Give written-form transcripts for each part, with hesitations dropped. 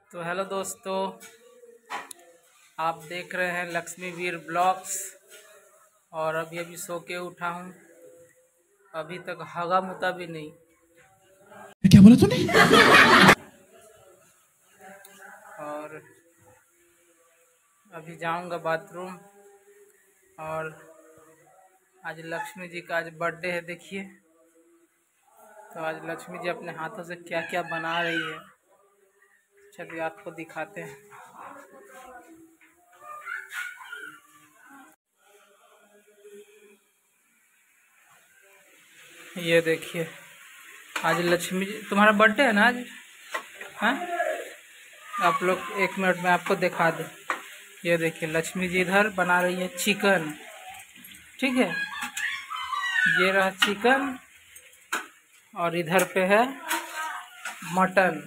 तो हेलो दोस्तों, आप देख रहे हैं लक्ष्मी वीर ब्लॉग्स। और अभी अभी सो के उठा हूँ, अभी तक हगा मुता भी नहीं। क्या बोला तूने? और अभी जाऊँगा बाथरूम। और आज लक्ष्मी जी का आज बर्थडे है, देखिए। तो आज लक्ष्मी जी अपने हाथों से क्या क्या बना रही है, चलिए आपको दिखाते हैं। ये देखिए, आज लक्ष्मी जी, तुम्हारा बर्थडे है ना आज? हाँ, आप लोग एक मिनट में आपको दिखा दूँ। ये देखिए, लक्ष्मी जी इधर बना रही है चिकन, ठीक है। ये रहा चिकन और इधर पे है मटन।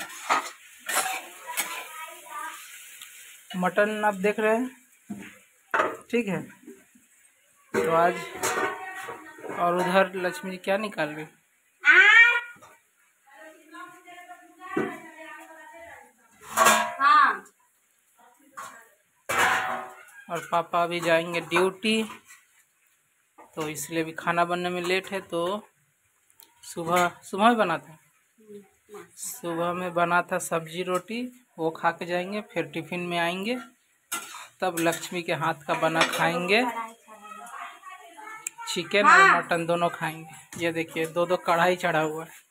मटन आप देख रहे हैं, ठीक है। तो आज और उधर लक्ष्मी जी क्या निकाल रही? हाँ। और पापा अभी जाएंगे ड्यूटी, तो इसलिए भी खाना बनने में लेट है। तो सुबह में बना था, सुबह में बना था सब्जी रोटी, वो खा के जाएंगे। फिर टिफिन में आएंगे तब लक्ष्मी के हाथ का बना खाएंगे, चिकन और मटन दोनों खाएंगे। ये देखिए, दो दो कढ़ाई चढ़ा हुआ है।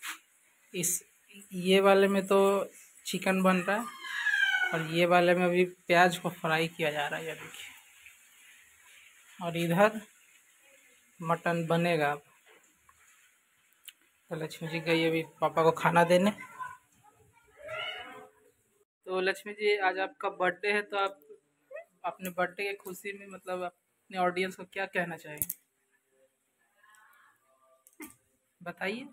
ये वाले में तो चिकन बन रहा है और ये वाले में भी प्याज को फ्राई किया जा रहा है, ये देखिए। और इधर मटन बनेगा। अब तो लक्ष्मी जी गई अभी पापा को खाना देने। तो लक्ष्मी जी, आज आपका बर्थडे है, तो आप अपने बर्थडे की खुशी में मतलब अपने ऑडियंस को क्या कहना चाहेंगे, बताइए।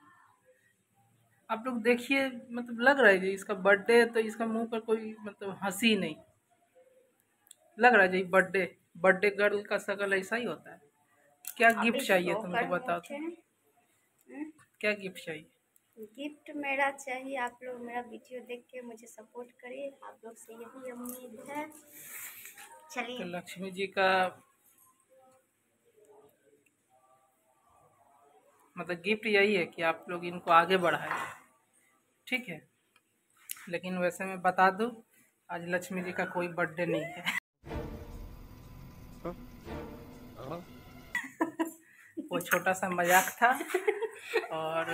आप लोग देखिए, मतलब लग रहा है जी इसका बर्थडे है, तो इसका मुंह पर कोई मतलब हंसी नहीं लग रहा है जी। बर्थडे गर्ल का शकल ऐसा ही होता है। क्या गिफ्ट चाहिए तुमको, बताओ तो। क्या गिफ्ट चाहिए? गिफ्ट मेरा चाहिए, आप लोग मेरा वीडियो देख के मुझे सपोर्ट करिए, आप लोग से यही उम्मीद है। चलिए। तो लक्ष्मी जी का मतलब गिफ्ट यही है कि आप लोग इनको आगे बढ़ाए, ठीक है। लेकिन वैसे मैं बता दूं, आज लक्ष्मी जी का कोई बर्थडे नहीं है। वो छोटा सा मजाक था। और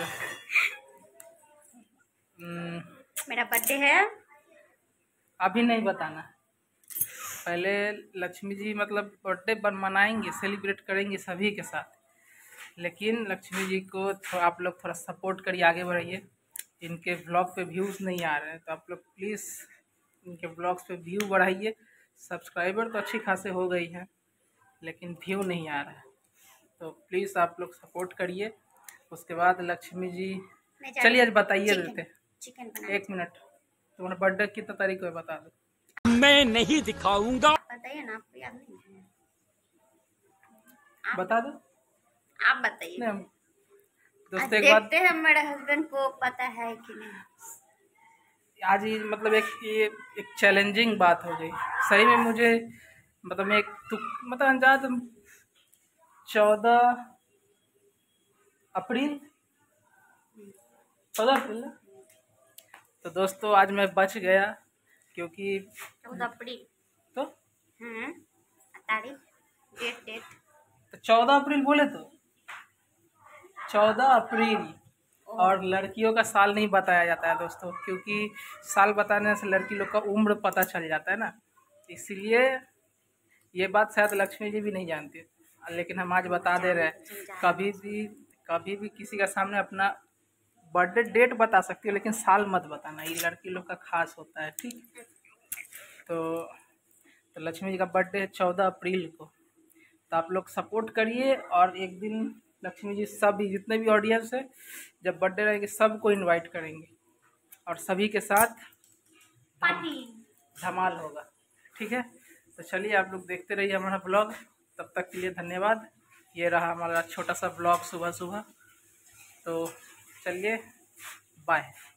मेरा बर्थडे है, अभी नहीं बताना, पहले लक्ष्मी जी मतलब बर्थडे मनाएंगे, सेलिब्रेट करेंगे सभी के साथ। लेकिन लक्ष्मी जी को आप लोग थोड़ा सपोर्ट करिए, आगे बढ़ाइए। इनके ब्लॉग पे व्यूज़ नहीं आ रहे हैं, तो आप लोग प्लीज़ इनके ब्लॉग्स पे व्यू बढ़ाइए। सब्सक्राइबर तो अच्छी खासे हो गई हैं, लेकिन व्यू नहीं आ रहा है, तो प्लीज़ आप लोग सपोर्ट करिए। उसके बाद लक्ष्मी जी, चलिए आज बताइए देते। चिकन एक मिनट, तुम्हारा बर्थडे कितना तारीख को है बता दो। मैं नहीं दिखाऊंगा। बताइए ना, आपको याद नहीं है? बता दो। आप बताइए। नहीं, हम दोस्तों एक देखते हैं मेरे हस्बैंड को पता है कि नहीं। आज ही मतलब एक चैलेंजिंग बात हो गई सही में मुझे। मतलब मैं मतलब अंदाज 14 अप्रैल 14 अप्रैल। तो दोस्तों आज मैं बच गया, क्योंकि 14 अप्रैल तो तारीख डेट तो 14 अप्रैल बोले तो 14 अप्रैल। और लड़कियों का साल नहीं बताया जाता है दोस्तों, क्योंकि साल बताने से लड़की लोग का उम्र पता चल जाता है ना। इसीलिए ये बात शायद लक्ष्मी जी भी नहीं जानती, लेकिन हम आज बता दे रहे हैं। कभी भी किसी का सामने अपना बर्थडे डेट बता सकती है, लेकिन साल मत बताना, ये लड़की लोग का खास होता है, ठीक। तो लक्ष्मी जी का बर्थडे है 14 अप्रैल को। तो आप लोग सपोर्ट करिए, और एक दिन लक्ष्मी जी सभी जितने भी ऑडियंस है, जब बर्थडे रहेंगे सबको इनवाइट करेंगे और सभी के साथ धमाल होगा, ठीक है। तो चलिए आप लोग देखते रहिए हमारा ब्लॉग। तब तक के लिए धन्यवाद। ये रहा हमारा छोटा सा ब्लॉग सुबह सुबह। तो चलिए, बाय।